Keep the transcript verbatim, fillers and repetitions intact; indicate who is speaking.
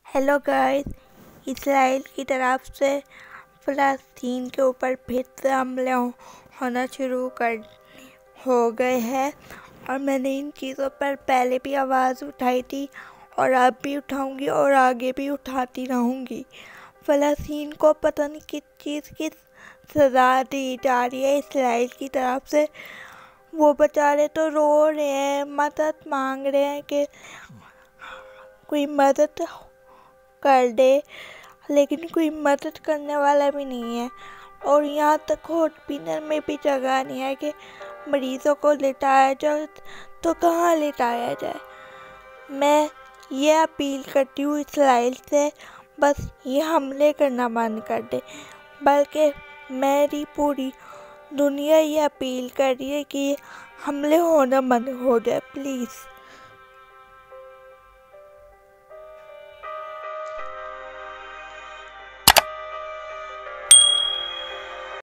Speaker 1: Hello guys, Israel की तरफ से फ़लस्तीन के ऊपर फिर से हमले होना शुरू कर हो गए हैं और मैंने इन चीज़ों पर पहले भी आवाज़ उठाई थी और अब भी उठाऊंगी और आगे भी उठाती रहूंगी। फ़लस्तीन को पता नहीं किस चीज़ की सज़ा दी जा रही है इसराइल की तरफ से। वो बेचारे तो रो रहे हैं, मदद मांग रहे हैं कि कोई मदद कर दे, लेकिन कोई मदद करने वाला भी नहीं है। और यहाँ तक हॉस्पिटल में भी जगह नहीं है कि मरीज़ों को लिटाया जाए, तो कहाँ लिटाया जाए। मैं ये अपील करती हूँ इसराइल से, बस ये हमले करना बंद कर दे। बल्कि मेरी पूरी दुनिया ये अपील कर रही है कि हमले होना बंद हो जाए प्लीज़।